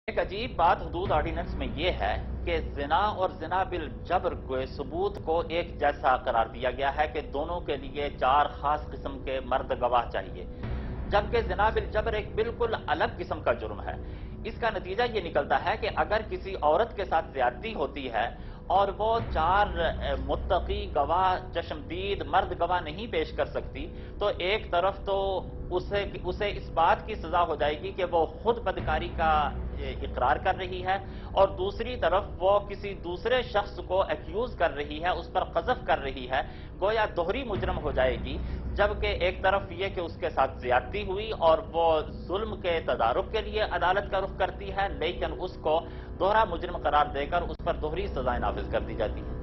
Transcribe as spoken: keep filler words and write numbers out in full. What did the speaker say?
एक अजीब बात हुदूद ऑर्डिनेंस में यह है कि जिना और जिना बिल जबर के सबूत को एक जैसा करार दिया गया है कि दोनों के लिए चार खास किस्म के मर्द गवाह चाहिए, जबकि जिना बिल जबर एक बिल्कुल अलग किस्म का जुर्म है। इसका नतीजा ये निकलता है कि अगर किसी औरत के साथ ज्यादती होती है और वो चार मुत्तकी गवाह चश्मदीद मर्द गवाह नहीं पेश कर सकती, तो एक तरफ तो उसे उसे इस बात की सजा हो जाएगी कि वो खुद बदकारी का इकरार कर रही है, और दूसरी तरफ वो किसी दूसरे शख्स को एक्यूज कर रही है, उस पर कज़फ कर रही है, गोया दोहरी मुजरम हो जाएगी। जबकि एक तरफ ये कि उसके साथ ज्यादती हुई और वो जुल्म के तदारुक के लिए अदालत का रुख करती है, लेकिन उसको दोहरा मुजरम करार देकर उस पर दोहरी सजाएं नाफिज कर दी जाती है।